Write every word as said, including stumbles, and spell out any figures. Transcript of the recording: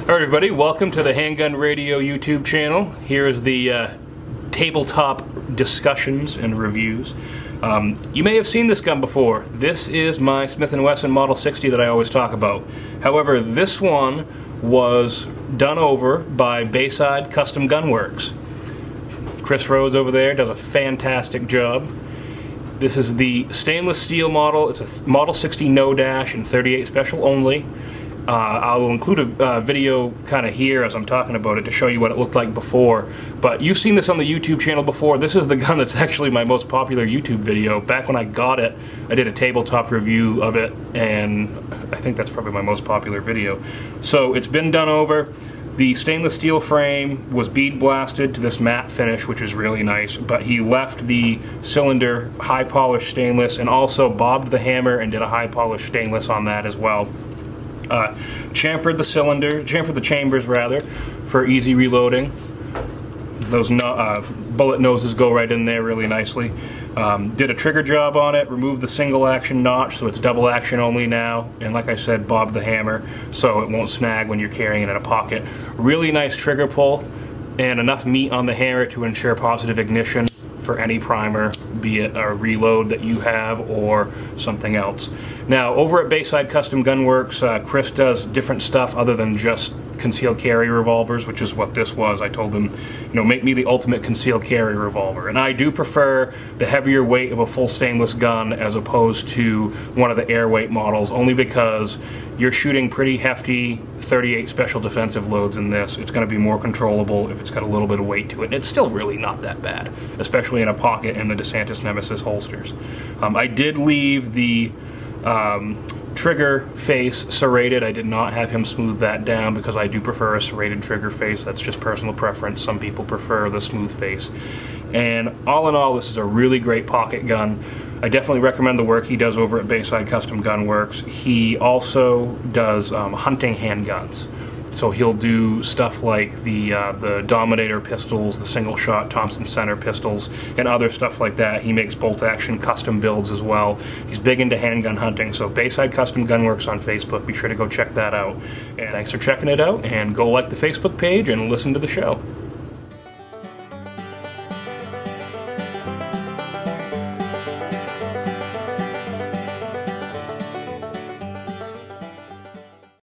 Alright everybody, welcome to the Handgun Radio YouTube channel. Here is the uh, tabletop discussions and reviews. Um, you may have seen this gun before. This is my Smith Wesson Model sixty that I always talk about. However, this one was done over by Bayside Custom Gunworks. Chris Rhodes over there does a fantastic job. This is the stainless steel model. It's a Model sixty no dash and thirty-eight special only. Uh, I will include a uh, video kind of here as I'm talking about it to show you what it looked like before. But you've seen this on the YouTube channel before. This is the gun that's actually my most popular YouTube video. Back when I got it, I did a tabletop review of it, and I think that's probably my most popular video. So it's been done over. The stainless steel frame was bead blasted to this matte finish, which is really nice, but he left the cylinder high polished stainless and also bobbed the hammer and did a high polished stainless on that as well. Uh, chamfered the cylinder, chamfered the chambers rather, for easy reloading. Those no, uh, bullet noses go right in there really nicely. Um, did a trigger job on it, removed the single action notch so it's double action only now, and like I said, bobbed the hammer so it won't snag when you're carrying it in a pocket. Really nice trigger pull and enough meat on the hammer to ensure positive ignition for any primer, be it a reload that you have or something else. Now, over at Bayside Custom Gunworks, uh, Chris does different stuff other than just concealed carry revolvers, which is what this was. I told him, you know, make me the ultimate concealed carry revolver. And I do prefer the heavier weight of a full stainless gun as opposed to one of the airweight models, only because you're shooting pretty hefty thirty-eight special defensive loads in this. It's going to be more controllable if it's got a little bit of weight to it. And it's still really not that bad, especially in a pocket in the DeSantis Nemesis holsters. Um, I did leave the um, trigger face serrated. I did not have him smooth that down because I do prefer a serrated trigger face. That's just personal preference. Some people prefer the smooth face. And all in all, this is a really great pocket gun. I definitely recommend the work he does over at Bayside Custom Gunworks. He also does um, hunting handguns. So he'll do stuff like the uh, the Dominator pistols, the single shot Thompson Center pistols, and other stuff like that. He makes bolt action custom builds as well. He's big into handgun hunting, so Bayside Custom Gunworks on Facebook. Be sure to go check that out. And thanks for checking it out, and go like the Facebook page and listen to the show.